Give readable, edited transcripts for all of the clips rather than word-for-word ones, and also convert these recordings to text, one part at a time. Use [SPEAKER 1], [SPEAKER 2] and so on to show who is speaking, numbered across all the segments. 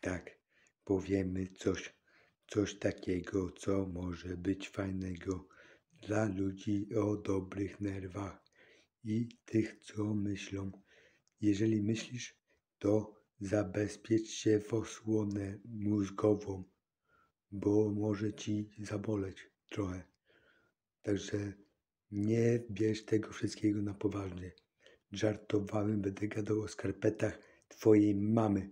[SPEAKER 1] Tak, powiemy coś takiego, co może być fajnego dla ludzi o dobrych nerwach i tych, co myślą. Jeżeli myślisz, to zabezpiecz się w osłonę mózgową, bo może ci zaboleć trochę. Także nie bierz tego wszystkiego na poważnie. Żartowałem, będę gadał o skarpetach twojej mamy.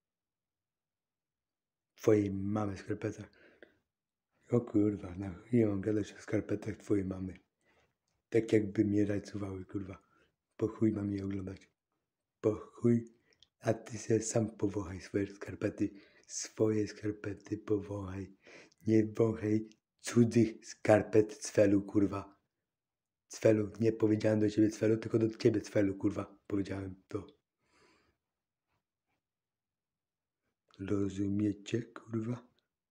[SPEAKER 1] Twojej mamy skarpetach. O kurwa, na chuj mam gadać o skarpetach twojej mamy. Tak jakby mnie rajcowały, kurwa. Po chuj mam je oglądać. Po chuj. A ty se sam powąchaj swoje skarpety powąchaj. Nie wąchaj cudzych skarpet, cfelu, kurwa. Cfelu, nie powiedziałem do ciebie cfelu, tylko do ciebie cfelu, kurwa. Powiedziałem to. Rozumiecie, kurwa?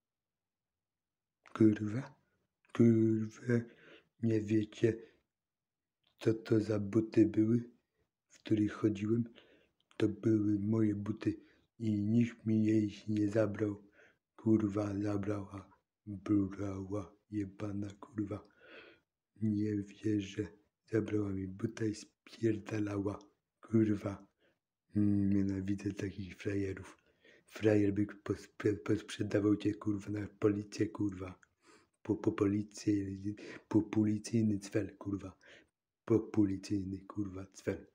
[SPEAKER 1] Kurwa? Kurwa. Nie wiecie, co to za buty były, w których chodziłem? To były moje buty i nikt mi jej nie zabrał. Kurwa zabrała, brała, jebana kurwa. Nie wierzę, zabrała mi buta i spierdalała. Kurwa, nienawidzę takich frajerów. Frajer by posprzedawał cię kurwa na policję, kurwa. Po policyjny cfel, kurwa. Po policyjny kurwa cfel.